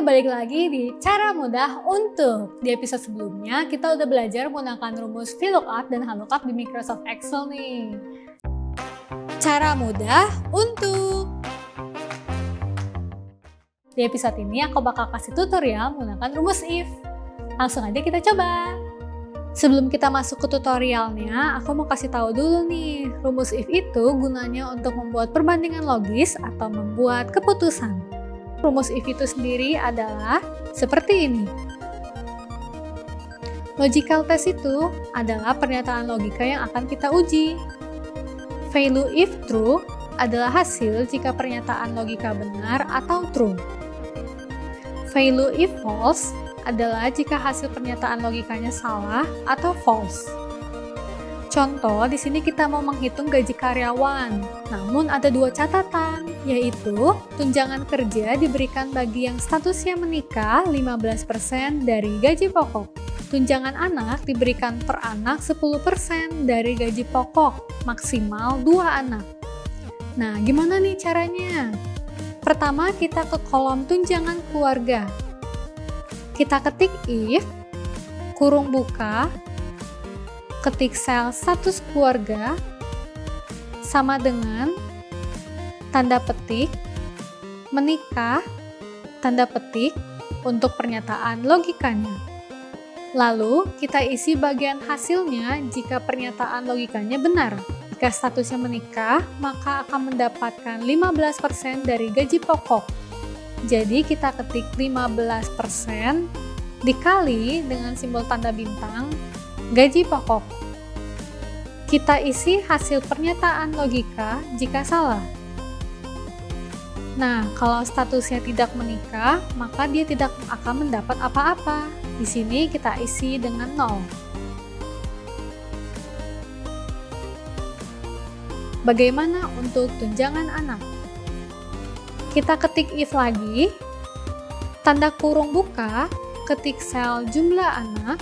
balik lagi di Cara Mudah Untuk. Di episode sebelumnya, kita udah belajar menggunakan rumus VLOOKUP dan HLOOKUP di Microsoft Excel nih. Cara mudah untuk. Di episode ini, aku bakal kasih tutorial menggunakan rumus if. Langsung aja kita coba. Sebelum kita masuk ke tutorialnya, aku mau kasih tahu dulu nih, rumus if itu gunanya untuk membuat perbandingan logis atau membuat keputusan. Rumus if itu sendiri adalah seperti ini. Logical test itu adalah pernyataan logika yang akan kita uji. Value if true adalah hasil jika pernyataan logika benar atau true. Value if false adalah jika hasil pernyataan logikanya salah atau false. Contoh, di sini kita mau menghitung gaji karyawan, namun ada dua catatan, yaitu tunjangan kerja diberikan bagi yang statusnya menikah 15% dari gaji pokok. Tunjangan anak diberikan per anak 10% dari gaji pokok, maksimal 2 anak. Nah, gimana nih caranya? Pertama, kita ke kolom tunjangan keluarga. Kita ketik if, kurung buka, ketik sel status keluarga, sama dengan tanda petik, menikah, tanda petik untuk pernyataan logikanya. Lalu, kita isi bagian hasilnya jika pernyataan logikanya benar. Jika statusnya menikah, maka akan mendapatkan 15% dari gaji pokok. Jadi, kita ketik 15% dikali dengan simbol tanda bintang gaji pokok. Kita isi hasil pernyataan logika jika salah. Nah, kalau statusnya tidak menikah, maka dia tidak akan mendapat apa-apa. Di sini kita isi dengan 0. Bagaimana untuk tunjangan anak? Kita ketik if lagi, tanda kurung buka, ketik sel jumlah anak.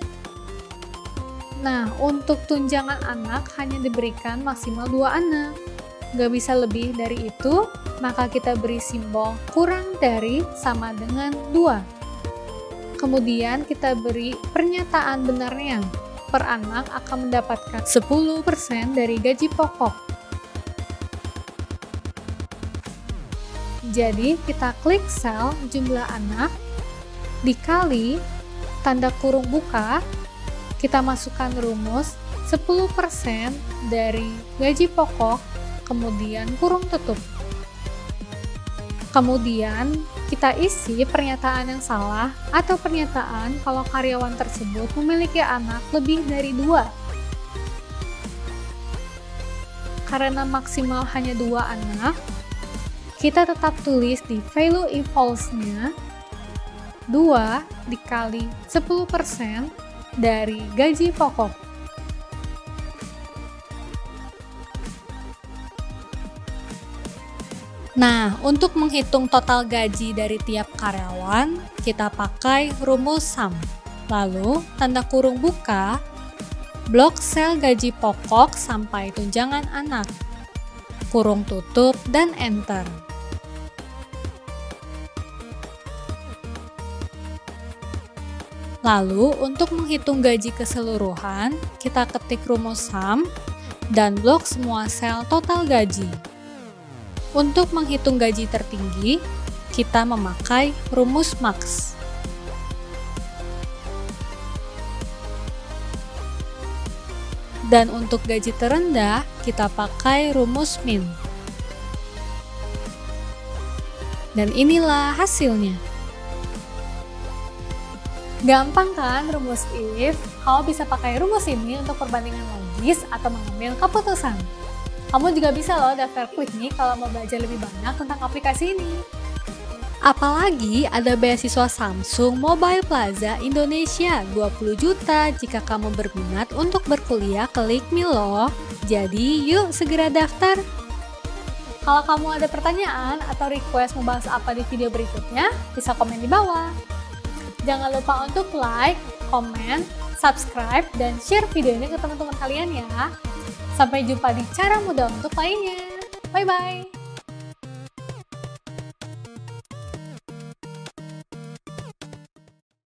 Nah, untuk tunjangan anak hanya diberikan maksimal 2 anak. Gak bisa lebih dari itu, maka kita beri simbol kurang dari sama dengan 2. Kemudian kita beri pernyataan benarnya. Per anak akan mendapatkan 10% dari gaji pokok. Jadi, kita klik sel jumlah anak, dikali tanda kurung buka, kita masukkan rumus 10% dari gaji pokok, kemudian kurung tutup. Kemudian kita isi pernyataan yang salah atau pernyataan kalau karyawan tersebut memiliki anak lebih dari 2. Karena maksimal hanya 2 anak, kita tetap tulis di value if false-nya 2 dikali 10% dari gaji pokok. Nah, untuk menghitung total gaji dari tiap karyawan, kita pakai rumus sum. Lalu, tanda kurung buka, blok sel gaji pokok sampai tunjangan anak, kurung tutup, dan enter. Lalu, untuk menghitung gaji keseluruhan, kita ketik rumus sum dan blok semua sel total gaji. Untuk menghitung gaji tertinggi, kita memakai rumus max. Dan untuk gaji terendah, kita pakai rumus min. Dan inilah hasilnya. Gampang kan rumus if? Kamu bisa pakai rumus ini untuk perbandingan logis atau mengambil keputusan. Kamu juga bisa loh daftar klik nih kalau mau belajar lebih banyak tentang aplikasi ini. Apalagi ada beasiswa Samsung Mobile Plaza Indonesia 20 juta jika kamu berminat untuk berkuliah ke LIKMI loh. Jadi yuk segera daftar. Kalau kamu ada pertanyaan atau request mau bahas apa di video berikutnya, bisa komen di bawah. Jangan lupa untuk like, komen, subscribe, dan share video ini ke teman-teman kalian ya. Sampai jumpa di Cara Mudah Untuk lainnya. Bye-bye!